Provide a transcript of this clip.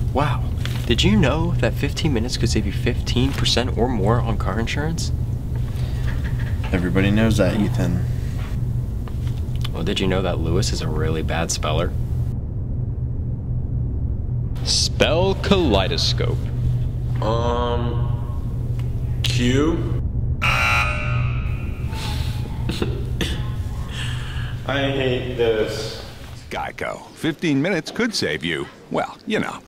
Wow, did you know that 15 minutes could save you 15% or more on car insurance? Everybody knows that, Ethan. Well, did you know that Lewis is a really bad speller? Spell kaleidoscope. Q? I hate this. Geico. 15 minutes could save you, well, you know,